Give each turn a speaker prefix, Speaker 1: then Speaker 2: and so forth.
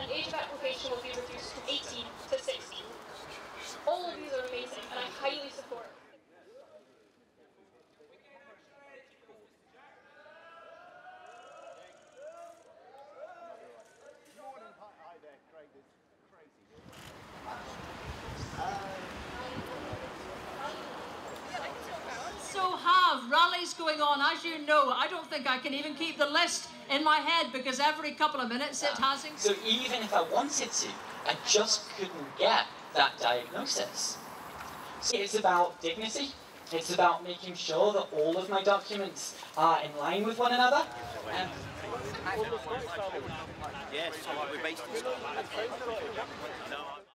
Speaker 1: the age of application will be reduced from 18 to 16. All of these are amazing, and I highly support.
Speaker 2: So have rallies going on, as you know. I don't think I can even keep the list in my head because every couple of minutes it has.
Speaker 3: So even if I wanted to, I just couldn't get that diagnosis. So it's about dignity. It's about making sure that all of my documents are in line with one another.
Speaker 4: Yes, we're based in Stonewall.